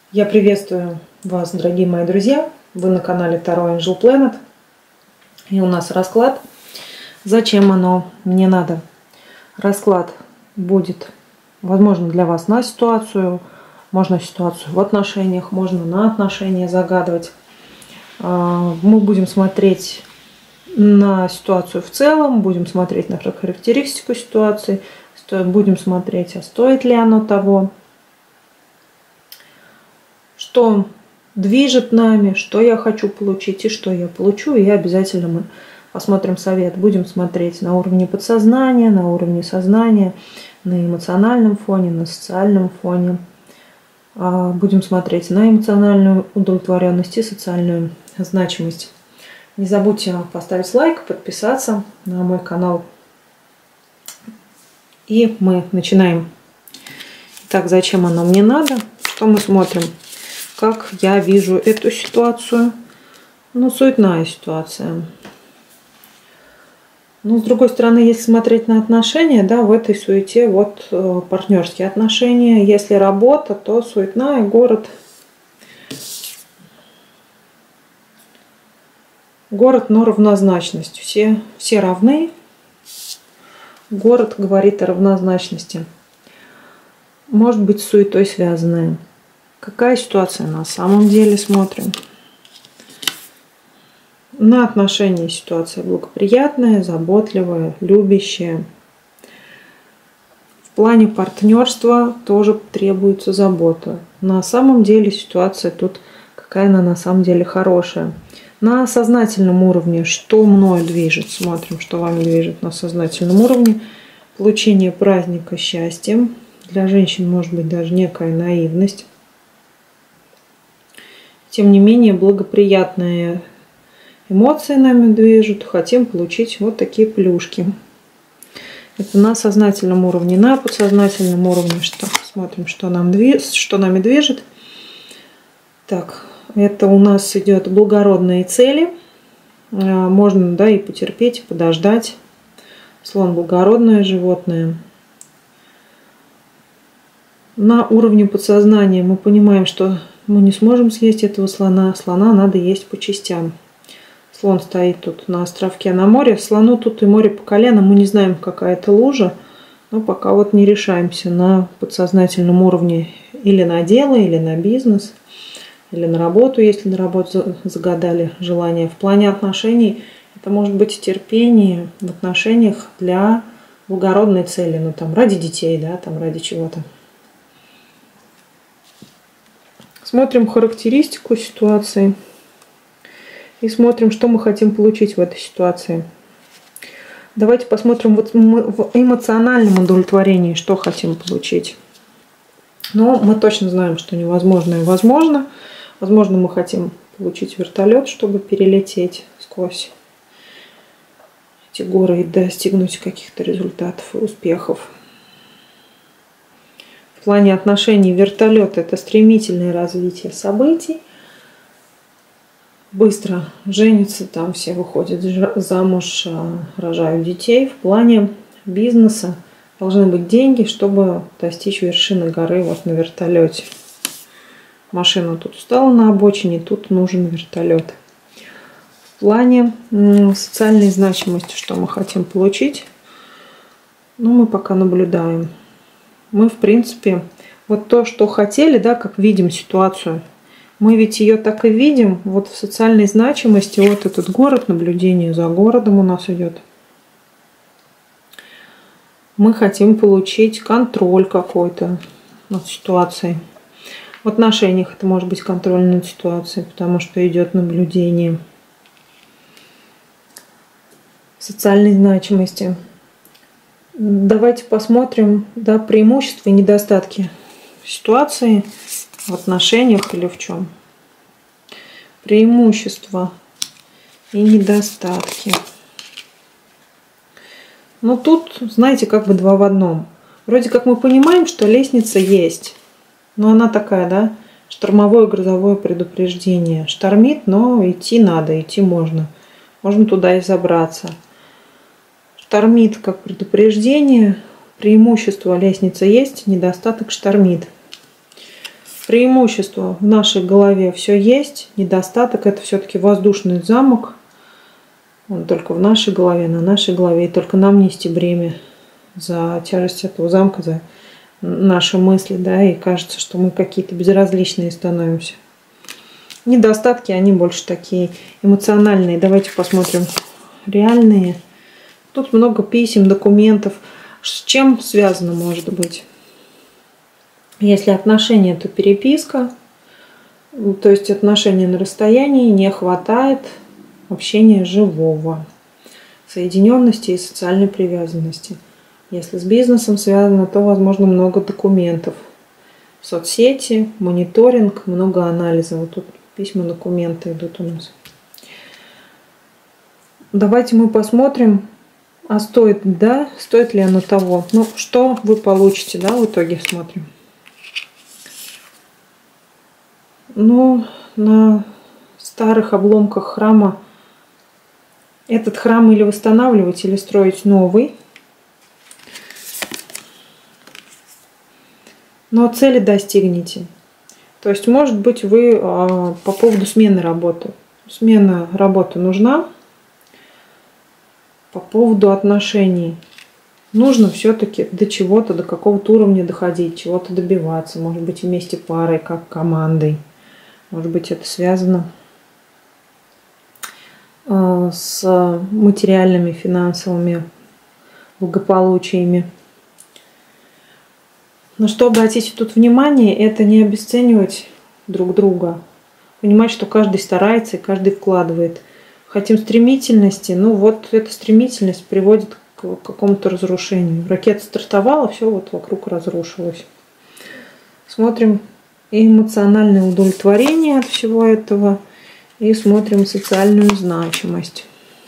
Я приветствую вас, дорогие мои друзья. Вы на канале Таро Angel Planet. И у нас расклад. Зачем оно мне надо? Расклад будет, возможно, для вас на ситуацию. Можно ситуацию в отношениях, можно на отношения загадывать. Мы будем смотреть на ситуацию в целом, будем смотреть на характеристику ситуации, будем смотреть, а стоит ли оно того. Что движет нами, что я хочу получить и что я получу. И обязательно мы посмотрим совет. Будем смотреть на уровне подсознания, на уровне сознания, на эмоциональном фоне, на социальном фоне. Будем смотреть на эмоциональную удовлетворенность и социальную значимость. Не забудьте поставить лайк, подписаться на мой канал. И мы начинаем. Итак, зачем оно мне надо? Что мы смотрим? Как я вижу эту ситуацию? Суетная ситуация. С другой стороны, если смотреть на отношения, да, в этой суете партнерские отношения. Если работа, то суетная, город. Город, но равнозначность. Все равны. Город говорит о равнозначности. Может быть, с суетой связанная. Какая ситуация на самом деле смотрим? На отношения ситуация благоприятная, заботливая, любящая. В плане партнерства тоже требуется забота. На самом деле ситуация тут какая она на самом деле хорошая. На сознательном уровне, что мною движет? Смотрим, что вами движет на сознательном уровне. Получение праздника счастья. Для женщин может быть даже некая наивность. Тем не менее, благоприятные эмоции нами движут. Хотим получить вот такие плюшки. Это на сознательном уровне. На подсознательном уровне что? Смотрим, что нами движет. Так, это у нас идет благородные цели. Можно, да, и потерпеть, и подождать. Слон — благородное животное. На уровне подсознания мы понимаем, что мы не сможем съесть этого слона. Слона надо есть по частям. Слон стоит тут на островке на море. Слону тут и море по колено. Мы не знаем, какая это лужа. Но пока не решаемся на подсознательном уровне. Или на дело, или на бизнес, или на работу, если на работу загадали желание. В плане отношений это может быть терпение в отношениях для благородной цели. Ради детей, да, ради чего-то. Смотрим характеристику ситуации и смотрим, что мы хотим получить в этой ситуации. Давайте посмотрим мы в эмоциональном удовлетворении, что хотим получить. Но мы точно знаем, что невозможное возможно. Возможно, мы хотим получить вертолет, чтобы перелететь сквозь эти горы и достигнуть каких-то результатов и успехов. В плане отношений вертолет — это стремительное развитие событий. Быстро женятся, там все выходят замуж, рожают детей. В плане бизнеса должны быть деньги, чтобы достичь вершины горы на вертолете. Машина тут встала на обочине, тут нужен вертолет. В плане социальной значимости, что мы хотим получить, мы пока наблюдаем. Мы, в принципе, то, что хотели, да, как видим ситуацию, мы ведь ее так и видим. В социальной значимости этот город, наблюдение за городом у нас идет. Мы хотим получить контроль какой-то над ситуацией. В отношениях это может быть контроль над ситуацией, потому что идет наблюдение. В социальной значимости. Давайте посмотрим, да, преимущества и недостатки ситуации в отношениях или в чем. Преимущества и недостатки. Тут, знаете, два в одном. Вроде как мы понимаем, что лестница есть. Но она такая, да, штормовое грозовое предупреждение. Штормит, но идти надо, идти можно. Можно туда и забраться. Штормит как предупреждение. Преимущество — лестница есть, недостаток — штормит. Преимущество в нашей голове все есть, недостаток — это все-таки воздушный замок. Он только в нашей голове, на нашей голове, и только нам нести бремя за тяжесть этого замка, за наши мысли, да, и кажется, что мы какие-то безразличные становимся. Недостатки, они больше такие эмоциональные. Давайте посмотрим реальные. Тут много писем, документов. С чем связано может быть? Если отношения, то переписка, то есть отношения на расстоянии, не хватает общения живого, соединенности и социальной привязанности. Если с бизнесом связано, то, возможно, много документов. Соцсети, мониторинг, много анализа. Вот тут письма, документы идут у нас. Давайте мы посмотрим, а стоит, да, стоит ли оно того. Ну, что вы получите, да, в итоге смотрим. Ну, на старых обломках храма этот храм или восстанавливать, или строить новый. Но цели достигнете. То есть, может быть, вы по поводу смены работы. Смена работы нужна. По поводу отношений. Нужно все-таки до чего-то, до какого-то уровня доходить, чего-то добиваться. Может быть, вместе парой, как командой. Может быть, это связано с материальными, финансовыми благополучиями. На что обратите тут внимание, это не обесценивать друг друга. Понимать, что каждый старается и каждый вкладывает. Хотим стремительности, ну вот эта стремительность приводит к какому-то разрушению. Ракета стартовала, все вот вокруг разрушилось. Смотрим эмоциональное удовлетворение от всего этого и смотрим социальную значимость.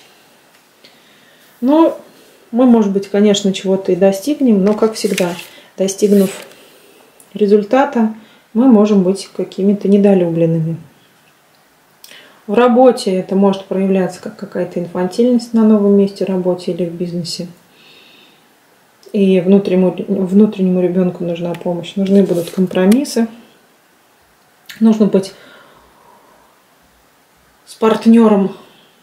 Ну, мы, может быть, конечно, чего-то и достигнем, но, как всегда, достигнув результата, мы можем быть какими-то недолюбленными. В работе это может проявляться как какая-то инфантильность на новом месте работы или в бизнесе. И внутреннему ребенку нужна помощь. Нужны будут компромиссы. Нужно быть с партнером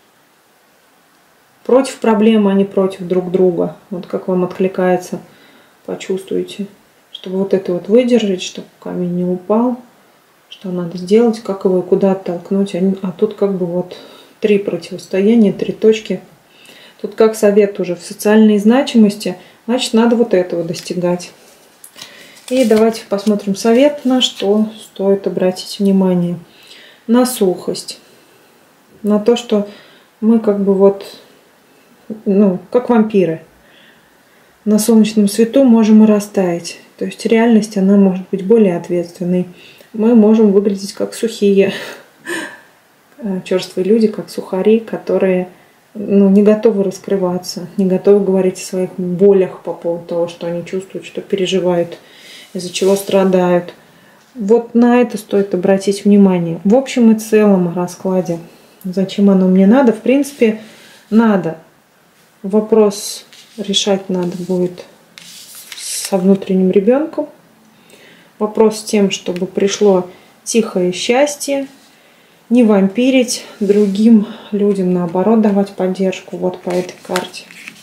против проблемы, а не против друг друга. Вот как вам откликается, почувствуйте. Чтобы вот это вот выдержать, чтобы камень не упал. Что надо сделать, как его и куда оттолкнуть. А тут как бы вот 3 противостояния, 3 точки. Тут как совет уже в социальной значимости, значит, надо вот этого достигать. И давайте посмотрим совет, на что стоит обратить внимание. На сухость. На то, что мы как бы вот, ну, как вампиры. На солнечном свету можем и растаять. То есть реальность, она может быть более ответственной. Мы можем выглядеть как сухие, черствые люди, как сухари, которые, ну, не готовы раскрываться, не готовы говорить о своих болях по поводу того, что они чувствуют, что переживают, из-за чего страдают. Вот на это стоит обратить внимание. В общем и целом о раскладе. Зачем оно мне надо? В принципе, надо. Вопрос решать надо будет со внутренним ребенком. Вопрос с тем, чтобы пришло тихое счастье, не вампирить другим людям, наоборот, давать поддержку вот по этой карте.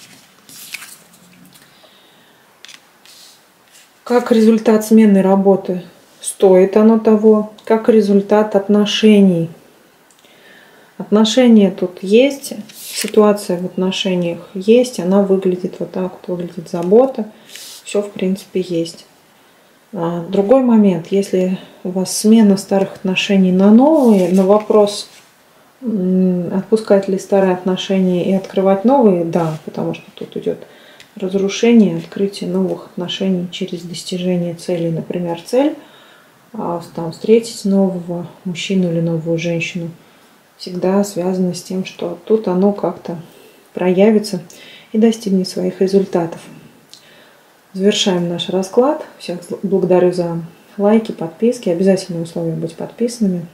Как результат смены работы, стоит оно того, как результат отношений. Отношения тут есть, ситуация в отношениях есть, она выглядит вот так вот, выглядит забота, все в принципе есть. Другой момент, если у вас смена старых отношений на новые, на вопрос, отпускать ли старые отношения и открывать новые, да, потому что тут идет разрушение, открытие новых отношений через достижение целей. Например, цель там, встретить нового мужчину или новую женщину всегда связано с тем, что тут оно как-то проявится и достигнет своих результатов. Завершаем наш расклад. Всех благодарю за лайки, подписки. Обязательное условие быть подписанными.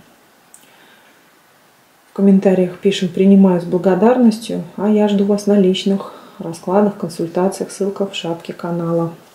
В комментариях пишем «принимаю с благодарностью», а я жду вас на личных раскладах, консультациях, ссылка в шапке канала.